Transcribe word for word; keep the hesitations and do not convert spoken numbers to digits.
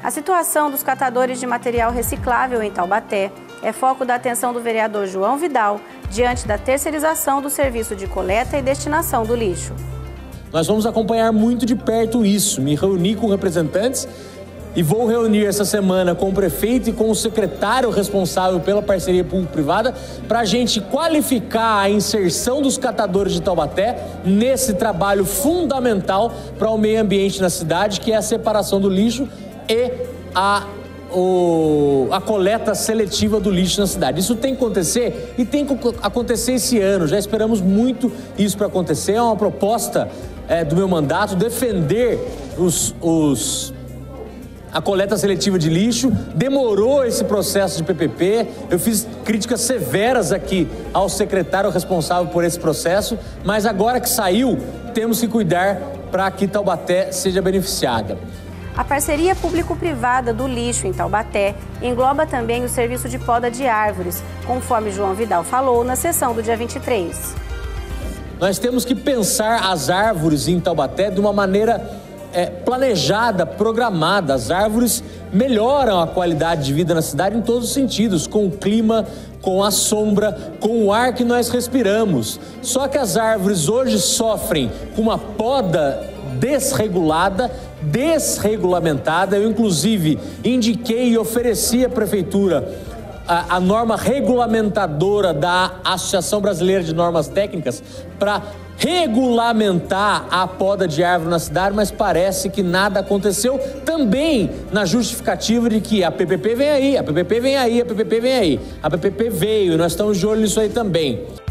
A situação dos catadores de material reciclável em Taubaté é foco da atenção do vereador João Vidal, diante da terceirização do serviço de coleta e destinação do lixo. Nós vamos acompanhar muito de perto isso. Me reuni com representantes e vou reunir essa semana com o prefeito e com o secretário responsável pela parceria público-privada para a gente qualificar a inserção dos catadores de Taubaté nesse trabalho fundamental para o meio ambiente na cidade, que é a separação do lixo e a, o, a coleta seletiva do lixo na cidade. Isso tem que acontecer e tem que acontecer esse ano. Já esperamos muito isso para acontecer. É uma proposta é, do meu mandato defender os... os a coleta seletiva de lixo. Demorou esse processo de P P P, eu fiz críticas severas aqui ao secretário responsável por esse processo, mas agora que saiu, temos que cuidar para que Taubaté seja beneficiada. A parceria público-privada do lixo em Taubaté engloba também o serviço de poda de árvores, conforme João Vidal falou na sessão do dia vinte e três. Nós temos que pensar as árvores em Taubaté de uma maneira É, planejada, programada. As árvores melhoram a qualidade de vida na cidade em todos os sentidos, com o clima, com a sombra, com o ar que nós respiramos. Só que as árvores hoje sofrem com uma poda desregulada, desregulamentada. Eu, inclusive, indiquei e ofereci à prefeitura a, a norma regulamentadora da Associação Brasileira de Normas Técnicas para regulamentar a poda de árvore na cidade, mas parece que nada aconteceu, também na justificativa de que a P P P vem aí, a P P P vem aí, a P P P vem aí. A P P P veio e nós estamos de olho nisso aí também.